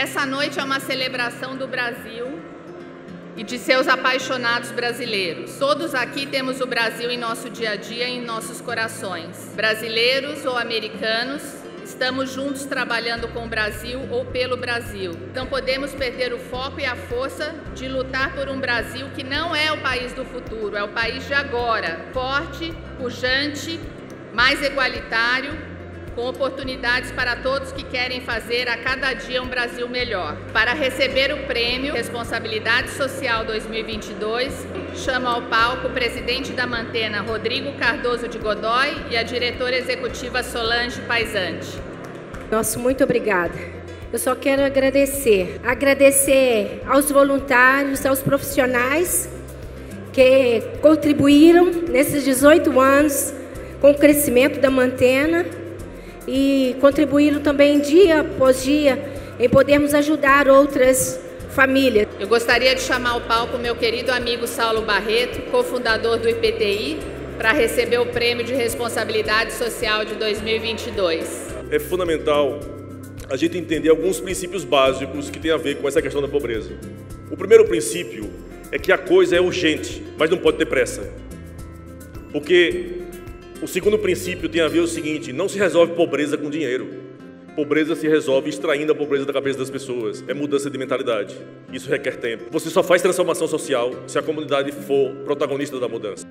Essa noite é uma celebração do Brasil e de seus apaixonados brasileiros. Todos aqui temos o Brasil em nosso dia a dia e em nossos corações. Brasileiros ou americanos, estamos juntos trabalhando com o Brasil ou pelo Brasil. Não podemos perder o foco e a força de lutar por um Brasil que não é o país do futuro, é o país de agora, forte, pujante, mais igualitário, com oportunidades para todos que querem fazer a cada dia um Brasil melhor. Para receber o prêmio Responsabilidade Social 2022, chamo ao palco o presidente da Mantena, Rodrigo Cardoso de Godoy, e a diretora executiva Solange Paisante. Nosso muito obrigada. Eu só quero agradecer aos voluntários, aos profissionais que contribuíram nesses 18 anos com o crescimento da Mantena, e contribuíram também dia após dia em podermos ajudar outras famílias. Eu gostaria de chamar ao palco meu querido amigo Saulo Barreto, cofundador do IPTI, para receber o Prêmio de Responsabilidade Social de 2022. É fundamental a gente entender alguns princípios básicos que têm a ver com essa questão da pobreza. O primeiro princípio é que a coisa é urgente, mas não pode ter pressa. Porque o segundo princípio tem a ver o seguinte: não se resolve pobreza com dinheiro. Pobreza se resolve extraindo a pobreza da cabeça das pessoas. É mudança de mentalidade. Isso requer tempo. Você só faz transformação social se a comunidade for protagonista da mudança.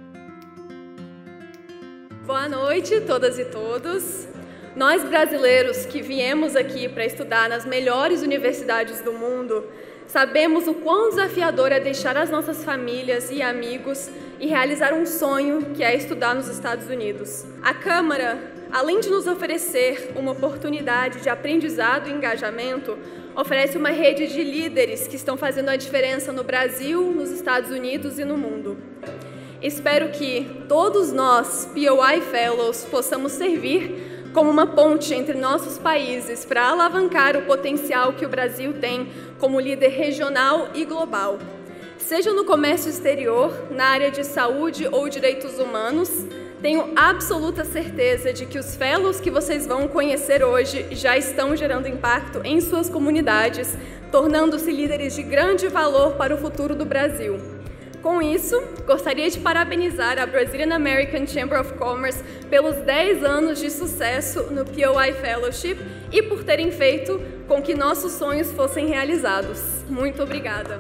Boa noite, todas e todos. Nós brasileiros que viemos aqui para estudar nas melhores universidades do mundo, sabemos o quão desafiador é deixar as nossas famílias e amigos e realizar um sonho que é estudar nos Estados Unidos. A Câmara, além de nos oferecer uma oportunidade de aprendizado e engajamento, oferece uma rede de líderes que estão fazendo a diferença no Brasil, nos Estados Unidos e no mundo. Espero que todos nós, POI Fellows, possamos servir como uma ponte entre nossos países para alavancar o potencial que o Brasil tem como líder regional e global. Seja no comércio exterior, na área de saúde ou direitos humanos, tenho absoluta certeza de que os fellows que vocês vão conhecer hoje já estão gerando impacto em suas comunidades, tornando-se líderes de grande valor para o futuro do Brasil. Com isso, gostaria de parabenizar a Brazilian American Chamber of Commerce pelos 10 anos de sucesso no POI Fellowship e por terem feito com que nossos sonhos fossem realizados. Muito obrigada!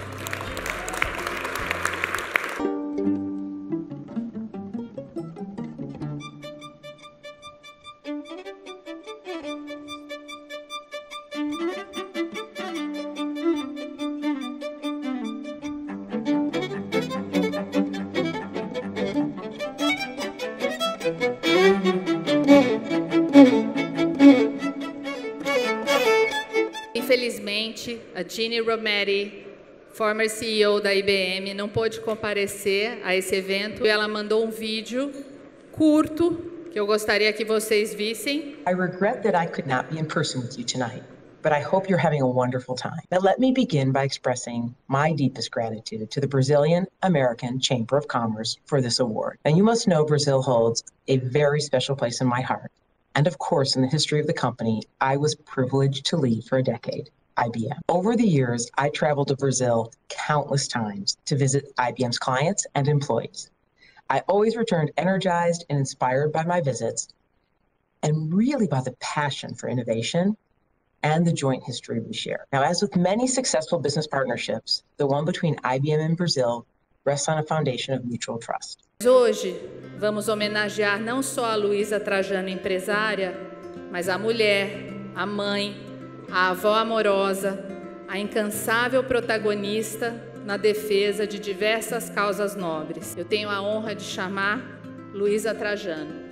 Infelizmente, a Ginny Rometty, former CEO da IBM, não pôde comparecer a esse evento. Ela mandou um vídeo curto que eu gostaria que vocês vissem. I regret that I could not be in person with you tonight, but I hope you're having a wonderful time. Now let me begin by expressing my deepest gratitude to the Brazilian American Chamber of Commerce for this award. And you must know Brazil holds a very special place in my heart. And of course, in the history of the company, I was privileged to lead for a decade, IBM. Over the years, I traveled to Brazil countless times to visit IBM's clients and employees. I always returned energized and inspired by my visits, and really by the passion for innovation and the joint history we share. Now, as with many successful business partnerships, the one between IBM and Brazil rests on a foundation of mutual trust. Hoje, vamos homenagear não só a Luísa Trajano, empresária, mas a mulher, a mãe, a avó amorosa, a incansável protagonista na defesa de diversas causas nobres. Eu tenho a honra de chamar Luísa Trajano.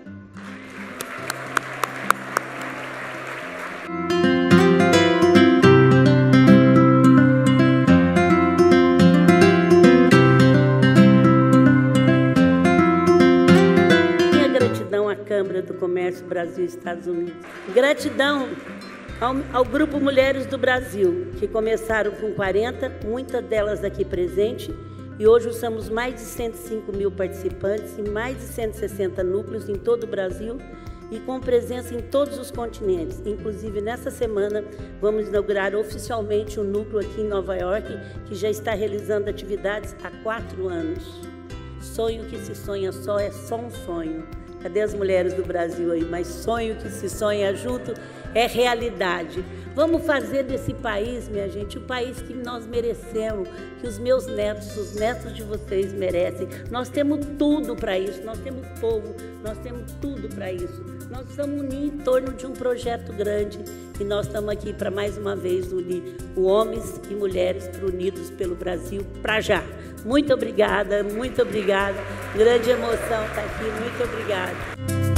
Câmara do Comércio Brasil e Estados Unidos. Gratidão ao Grupo Mulheres do Brasil, que começaram com 40, muitas delas aqui presentes, e hoje somos mais de 105 mil participantes em mais de 160 núcleos em todo o Brasil, e com presença em todos os continentes. Inclusive, nessa semana, vamos inaugurar oficialmente um núcleo aqui em Nova York, que já está realizando atividades há 4 anos. Sonho que se sonha só é só um sonho. Cadê as mulheres do Brasil aí? Mas sonho que se sonha junto é realidade. Vamos fazer desse país, minha gente, o país que nós merecemos, que os meus netos, os netos de vocês merecem. Nós temos tudo para isso, nós temos povo, nós temos tudo para isso. Nós precisamos unir em torno de um projeto grande e nós estamos aqui para mais uma vez unir homens e mulheres unidos pelo Brasil para já. Muito obrigada, muito obrigada. Grande emoção estar aqui, muito obrigada.